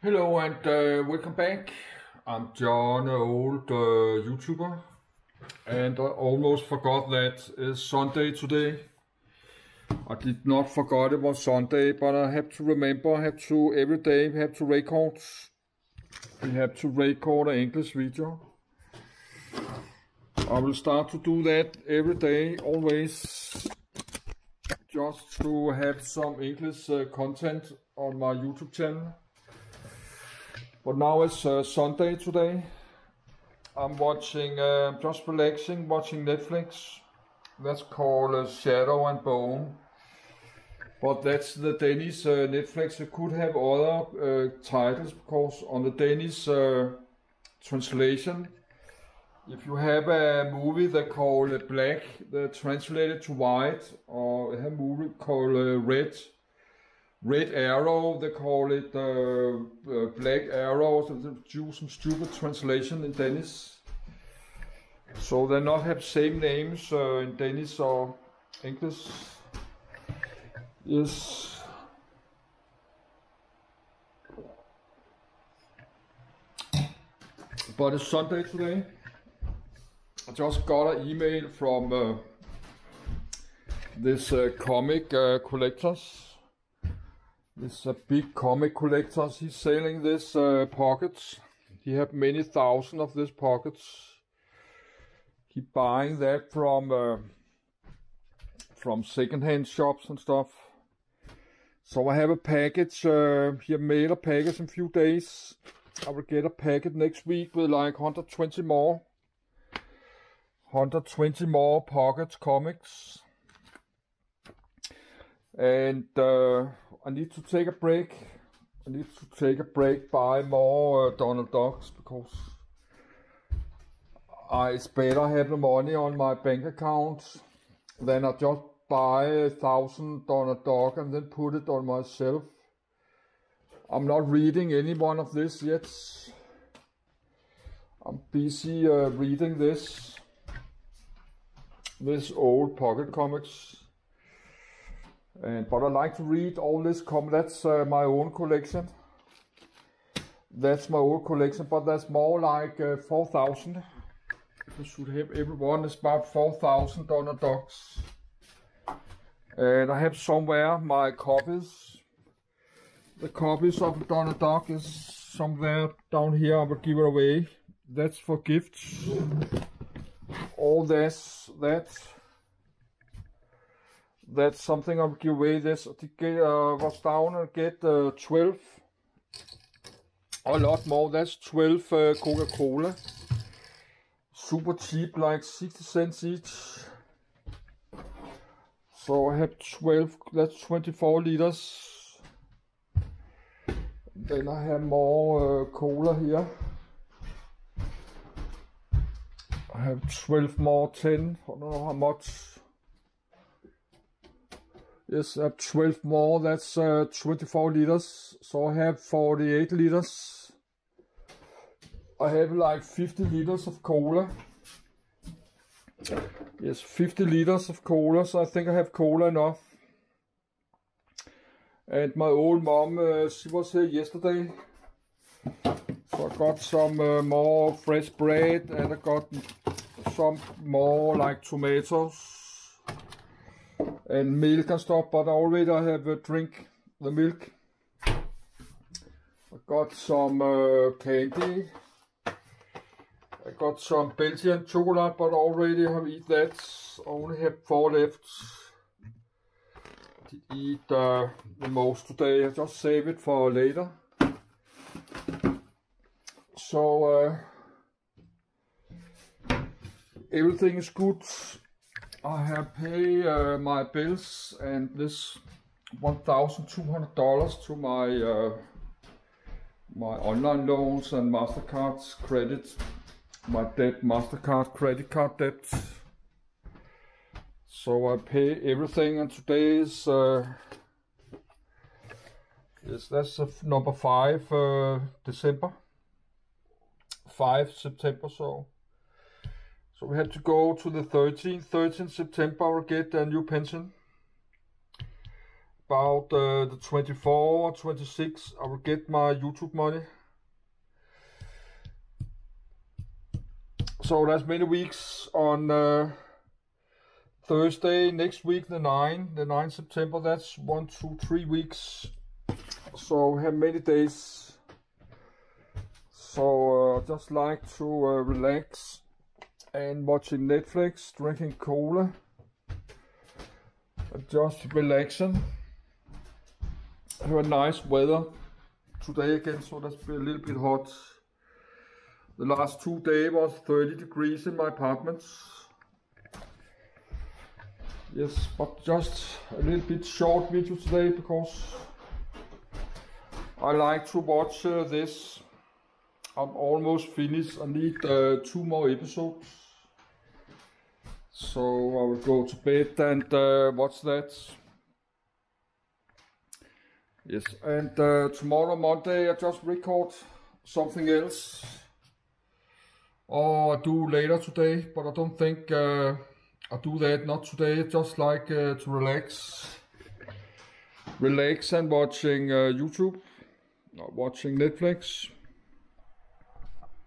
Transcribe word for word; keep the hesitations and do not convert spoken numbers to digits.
Hello and uh, welcome back. I'm John, an old uh, YouTuber, and I almost forgot that it's Sunday today. I did not forget it was Sunday, but I have to remember, I have to every day, we have to record. We have to record an English video. I will start to do that every day, always, just to have some English uh, content on my YouTube channel. But now it's uh, Sunday today. I'm watching, uh, just relaxing, watching Netflix. That's called uh, Shadow and Bone. But that's the Danish uh, Netflix. It could have other uh, titles, because on the Danish uh, translation, if you have a movie they call uh, Black, they translate it to white, or a movie called uh, Red. Red Arrow, they call it uh, uh, Black Arrow, so they do some stupid translation in Danish. So they not have same names uh, in Danish or English. Yes. But it's Sunday today. I just got an email from uh, this uh, comic uh, collectors. This a uh, big comic collector. He's selling this uh, pockets. He have many thousand of these pockets. He buying that from uh, from second-hand shops and stuff. So I have a package. Uh, he mailed a package in a few days. I will get a packet next week with like one hundred twenty more. one hundred twenty more pockets comics. And uh, I need to take a break. I need to take a break, buy more uh, Donald Ducks, because I, it's better have the money on my bank account than I just buy a thousand Donald Duck and then put it on myself. I'm not reading any one of this yet. I'm busy uh, reading this, this old pocket comics. And, but I like to read all this comic. That's uh, my own collection. That's my own collection, but that's more like uh, four thousand. I should have everyone is about four thousand Donald Ducks. And I have somewhere my copies. The copies of Donald Duck is somewhere down here. I will give it away. That's for gifts. All this, that. That's something I'll give away. This uh, was down and get uh, twelve. A lot more. That's twelve uh, Coca-Cola. Super cheap, like sixty cents each. So I have twelve. That's twenty-four liters. Then I have more uh, cola here. I have twelve more, ten. I don't know how much. Yes, I have twelve more, that's uh, twenty-four liters, so I have forty-eight liters. I have like fifty liters of cola. Yes, fifty liters of cola, so I think I have cola enough. And my old mom, uh, she was here yesterday. So I got some uh, more fresh bread, and I got some more like tomatoes. And milk and stuff, but already I have a drink the milk. I got some uh, candy. I got some Belgian chocolate, but already I have eaten that. I only have four left. I did eat uh, the most today. I just save it for later. So uh, everything is good. I have paid uh, my bills and this one thousand two hundred dollars to my uh, my online loans and MasterCard's credit, my debt, MasterCard credit card debt. So I pay everything, and today is uh, yes, that's uh, number five uh, December, five September. So. So we have to go to the thirteenth, thirteenth September, I will get a new pension. about uh, the twenty-fourth or twenty-sixth, I will get my YouTube money. So that's many weeks. On uh, Thursday next week, the ninth, the ninth September, that's one, two, three weeks. So we have many days. So uh, just like to uh, relax and watching Netflix, drinking cola, and just relaxing. Have a nice weather today again, so that's been a little bit hot. The last two days was thirty degrees in my apartment. Yes, but just a little bit short video today because I like to watch uh, this. I'm almost finished. I need uh, two more episodes. So I will go to bed and uh, watch that. Yes, and uh, tomorrow Monday I just record something else. Or I do later today, but I don't think uh, I do that, not today. Just like uh, to relax. Relax and watching uh, YouTube, not watching Netflix.